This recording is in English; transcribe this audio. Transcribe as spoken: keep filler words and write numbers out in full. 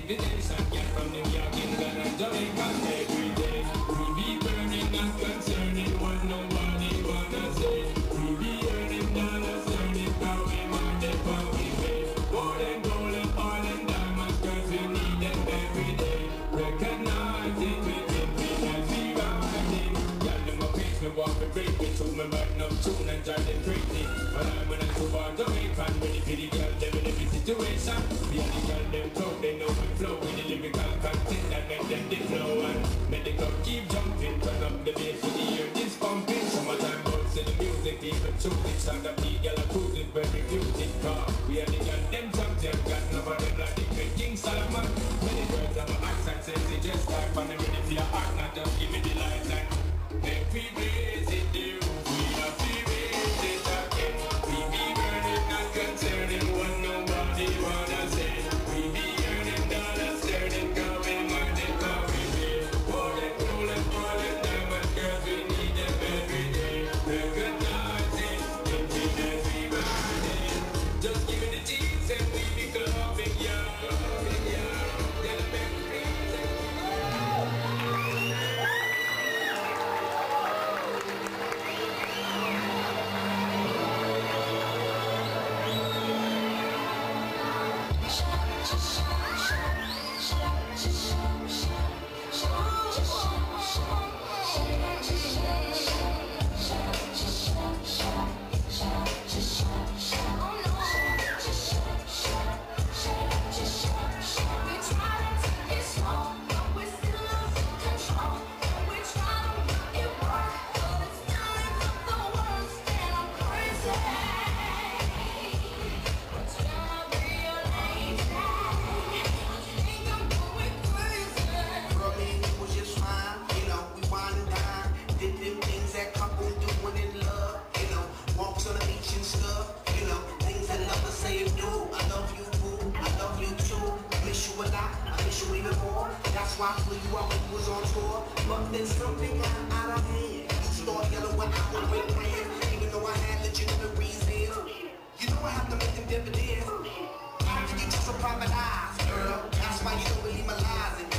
invitation. Get from New York, England, and Jamaica every day. We be burning and concerning what nobody wanna say. We be earning dollars, earning how we want it, how we pay. Gold and gold and oil and diamonds, cause we need them every day. Recognize it, we think we can be riding. Y'all them a face me, walk me, break me to me, burn up tune and drive them crazy. But I'm when I go on Jamaican, ready for the girl, them in every situation. We are the girl, them talk, they know we flow with the lyrical content that make them the flow. And make the club keep jumping, turn up the bass to the ear, this pumping. Summertime bounce to the music, people choose it. Sound up the girl, I cruise it, very music car. We are the girl, them champion, got none of them like the great King Solomon. Many girls have an accent, says they just type, and they're ready for your heart, not just give me the lifeline. Make we blaze it, the roof, we have to raise it again. We be burning, not concerning what nobody wanna say. We be earning dollars, turning, going money, going pay. Gold and gold and gold and diamond, girls, we need them every day. Recognize it, thinking that we riding. Just give me the cheese and we be clubbing, yeah, yeah. Then I make friends and why I flew you out when you was on tour. But then something got out of hand. You started yelling when I was with friends, even though I had legitimate reasons. You know I have to make them dividends. After you just a private eyes, girl. That's why you don't believe my lies. And